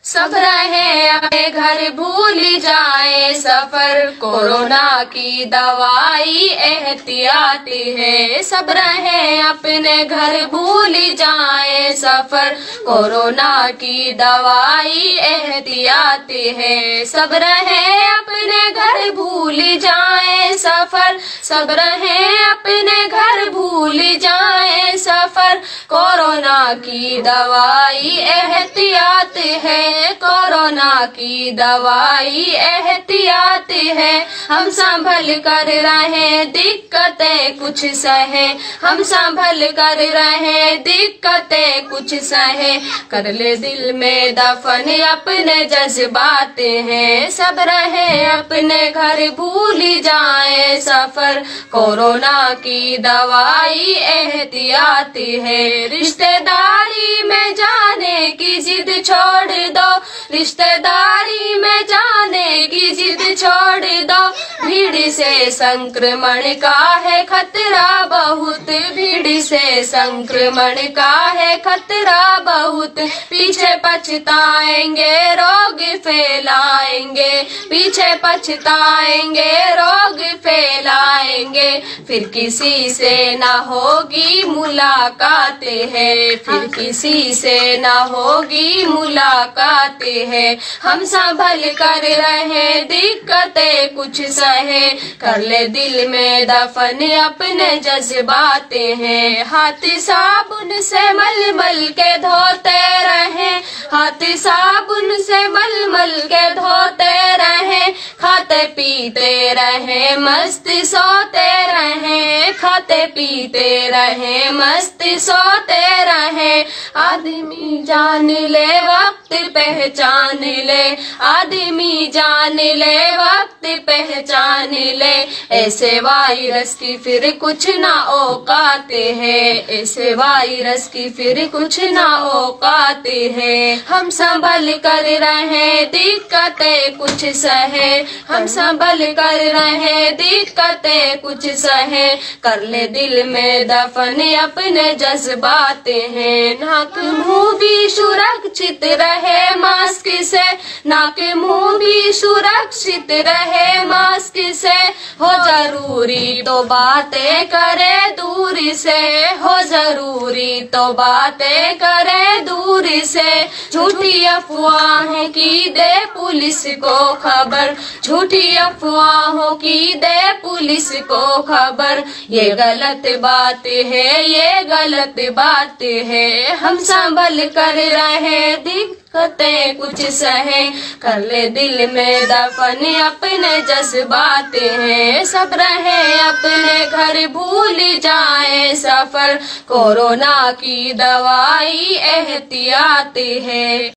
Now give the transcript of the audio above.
सब रहे अपने घर भूल जाए सफर, कोरोना की दवाई एहतियात है। सब रहे अपने घर भूल जाए सफर, कोरोना की दवाई एहतियात है। सब रहे अपने घर भूल जाए सफर, सब रहे अपने घर भूल जाए सफर, कोरोना की दवाई एहतियात है। कोरोना की दवाई एहतियात है। हम संभल कर रहे दिक्कतें कुछ सहे, हम संभल कर रहे दिक्कतें कुछ सहे, कर ले दिल में दफन अपने जज्बात हैं। सब रहे अपने घर भूल जाए सफर, कोरोना की दवाई एहतियात है। रिश्तेदारी में जाने की जिद छोड़ दो, रिश्तेदारी में जाने की जिद छोड़ दो, भीड़ से संक्रमण का है खतरा बहुत, भीड़ से संक्रमण का है खतरा बहुत। पीछे पछताएंगे रोग फैलाएंगे, पीछे पछताएंगे रोग फैलाएंगे, फिर किसी से ना होगी मुलाकात है, फिर किसी से ना होगी मुलाकात है। हम संभल कर रहे दिक्कतें कुछ सहे, कर ले दिल में दफन अपने जज्बात हैं। हाथ साबुन से मल मल के धोते रहे, हाथ साबुन से मल मल के धोते रहे, खाते पीते रहे मस्त सोते रहे, खाते पीते रहे मस्त सोते रहे। आदमी जान ले वक्त पहचान ले, आदमी जान ले वक्त पहचान ले, ऐसे वायरस की फिर कुछ ना औकात है, ऐसे वायरस की फिर कुछ ना औकात है। हम संभल कर रहे दिक्कतें कुछ सहे, हम संभल कर रहे दिक्कतें कुछ सहे, कर ले दिल में दफन अपने जज्बात हैं। नाक मुंह भी सुरक्षित रहे मास्क से, नाक मुंह भी सुरक्षित रहे मास्क से, हो जरूरी तो बातें करे दूर से, हो जरूरी तो बातें करे दूर से। झूठी अफवाहें की दे पुलिस को खबर, झूठी अफवाहों की दे पुलिस को खबर, ये गलत बात है, ये गलत बात है। हम संभल कर रहे दिक्कतें कुछ सहे, कर ले दिल में दफन अपने जज्बात हैं। सब रहे अपने घर भूल जाए सफर, कोरोना की दवाई एहतियात है।